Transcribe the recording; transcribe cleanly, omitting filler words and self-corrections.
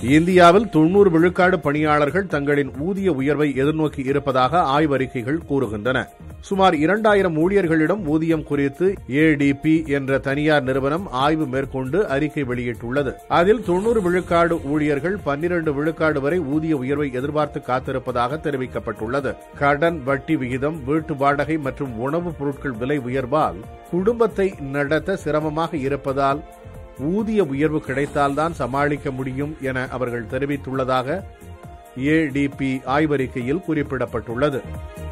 இந்தியாவில் 90 விழுக்காடு பணியாளர்கள் தங்களின் ஊதிய உயர்வை எதிர்நோக்கி இருப்பதாக ஆய்வறிக்கைகள் கூறுகின்றன. சுமார் 2000 ஊழியர்களிடம் ஊதியம் குறித்து ADP என்ற தனியார் நிறுவனம் ஆய்வு மேற்கொண்டு அறிக்கை வெளியிட்டுள்ளது. அதில் 90 விழுக்காடு ஊழியர்கள் 12 விழுக்காடு வரை ஊதிய உயர்வை எதிர்பார்த்து காத்திருப்பதாக தெரிவிக்கப்பட்டுள்ளது. கடன், வட்டி விகிதம், வீட்டு வாடகை மற்றும் உணவுப் பொருட்கள் விலை உயர்வால் குடும்பத்தை நடத்த சிரமமாக இருப்பதால் ஊதிய உயர்வு கிடைத்தால்தான் சமாளிக்க முடியும் என அவர்கள் தெரிவித்துள்ளதாக ADP ஆய்வறிக்கையில் குறிப்பிடப்பட்டுள்ளது.